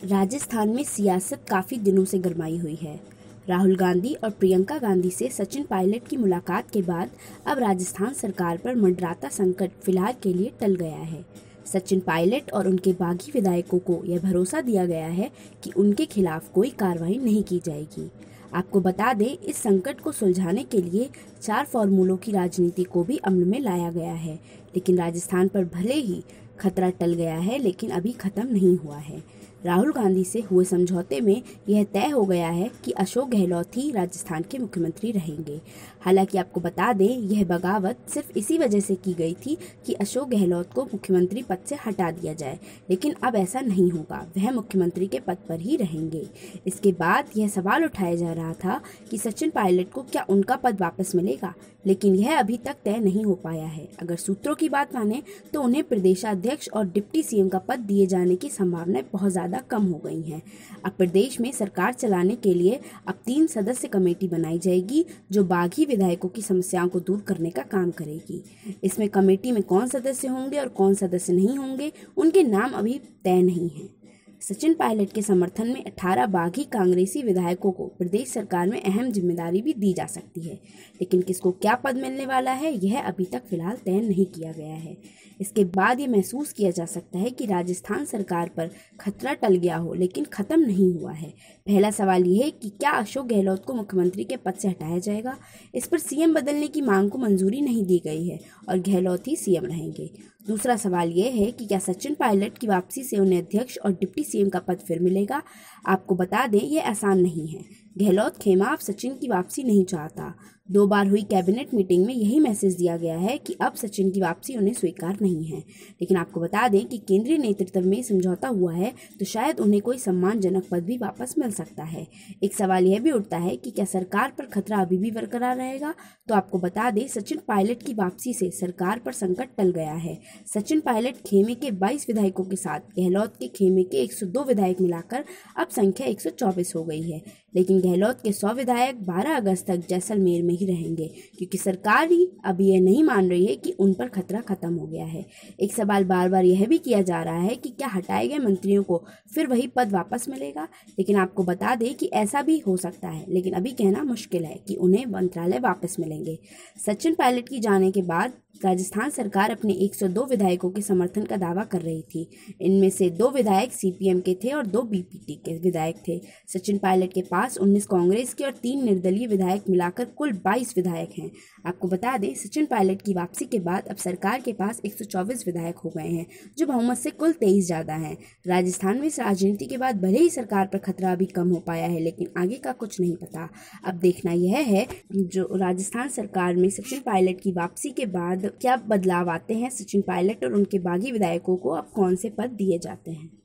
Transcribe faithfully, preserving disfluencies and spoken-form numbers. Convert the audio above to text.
राजस्थान में सियासत काफी दिनों से गरमाई हुई है। राहुल गांधी और प्रियंका गांधी से सचिन पायलट की मुलाकात के बाद अब राजस्थान सरकार पर मंडराता संकट फिलहाल के लिए टल गया है। सचिन पायलट और उनके बागी विधायकों को यह भरोसा दिया गया है कि उनके खिलाफ कोई कार्रवाई नहीं की जाएगी। आपको बता दें, इस संकट को सुलझाने के लिए चार फॉर्मूलों की राजनीति को भी अमल में लाया गया है। लेकिन राजस्थान पर भले ही खतरा टल गया है, लेकिन अभी खत्म नहीं हुआ है। राहुल गांधी से हुए समझौते में यह तय हो गया है कि अशोक गहलोत ही राजस्थान के मुख्यमंत्री रहेंगे। हालांकि आपको बता दें, यह बगावत सिर्फ इसी वजह से की गई थी कि अशोक गहलोत को मुख्यमंत्री पद से हटा दिया जाए, लेकिन अब ऐसा नहीं होगा, वह मुख्यमंत्री के पद पर ही रहेंगे। इसके बाद यह सवाल उठाया जा रहा था कि सचिन पायलट को क्या उनका पद वापस मिलेगा, लेकिन यह अभी तक तय नहीं हो पाया है। अगर सूत्रों की बात माने तो उन्हें प्रदेशाध्यक्ष और डिप्टी सीएम का पद दिए जाने की संभावनाएं बहुत ज्यादा कम हो गई हैं। अब प्रदेश में सरकार चलाने के लिए अब तीन सदस्य कमेटी बनाई जाएगी, जो बागी विधायकों की समस्याओं को दूर करने का काम करेगी। इसमें कमेटी में कौन सदस्य होंगे और कौन सदस्य नहीं होंगे, उनके नाम अभी तय नहीं हैं। सचिन पायलट के समर्थन में अठारह बागी कांग्रेसी विधायकों को प्रदेश सरकार में अहम जिम्मेदारी भी दी जा सकती है, लेकिन किसको क्या पद मिलने वाला है, यह अभी तक फिलहाल तय नहीं किया गया है। इसके बाद ये महसूस किया जा सकता है कि राजस्थान सरकार पर खतरा टल गया हो, लेकिन खत्म नहीं हुआ है। पहला सवाल यह है कि क्या अशोक गहलोत को मुख्यमंत्री के पद से हटाया जाएगा। इस पर सीएम बदलने की मांग को मंजूरी नहीं दी गई है और गहलोत ही सीएम रहेंगे। दूसरा सवाल यह है कि क्या सचिन पायलट की वापसी से उन्हें अध्यक्ष और डिप्टी सीएम का पद फिर मिलेगा। आपको बता दें, यह आसान नहीं है। गहलोत खेमा अब सचिन की वापसी नहीं चाहता। दो बार हुई कैबिनेट मीटिंग में यही मैसेज दिया गया है कि अब सचिन की वापसी उन्हें स्वीकार नहीं है। लेकिन आपको बता दें कि केंद्रीय नेतृत्व में समझौता हुआ है, तो शायद उन्हें कोई सम्मानजनक पद भी वापस मिल सकता है। एक सवाल यह भी उठता है कि क्या सरकार पर खतरा अभी भी बरकरार रहेगा। तो आपको बता दें, सचिन पायलट की वापसी से सरकार पर संकट टल गया है। सचिन पायलट खेमे के बाईस विधायकों के साथ गहलोत के खेमे के एक सौ दो विधायक मिलाकर अब संख्या एक सौ चौबीस हो गई है। लेकिन गहलोत के सौ विधायक बारह अगस्त तक जैसलमेर में ही रहेंगे, क्योंकि सरकार ही अभी यह नहीं मान रही है कि उन पर खतरा खत्म हो गया है। एक सवाल बार बार यह भी किया जा रहा है कि क्या हटाए गए मंत्रियों को फिर वही पद वापस मिलेगा। लेकिन आपको बता दें कि ऐसा भी हो सकता है, लेकिन अभी कहना मुश्किल है कि उन्हें मंत्रालय वापस मिलेंगे। सचिन पायलट की जाने के बाद राजस्थान सरकार अपने एक सौ दो विधायकों के समर्थन का दावा कर रही थी। इनमें से दो विधायक सीपीएम के थे और दो बीपीटी के विधायक थे। सचिन पायलट के पास उन्नीस कांग्रेस के और तीन निर्दलीय विधायक मिलाकर कुल बाईस विधायक हैं। आपको बता दें, सचिन पायलट की वापसी के बाद अब सरकार के पास एक सौ चौबीस विधायक हो गए हैं, जो बहुमत से कुल तेईस ज्यादा हैं। राजस्थान में इस राजनीति के बाद भले ही सरकार पर खतरा अभी कम हो पाया है, लेकिन आगे का कुछ नहीं पता। अब देखना यह है जो राजस्थान सरकार में सचिन पायलट की वापसी के बाद क्या बदलाव आते हैं। सचिन पायलट और उनके बागी विधायकों को अब कौन से पद दिए जाते हैं।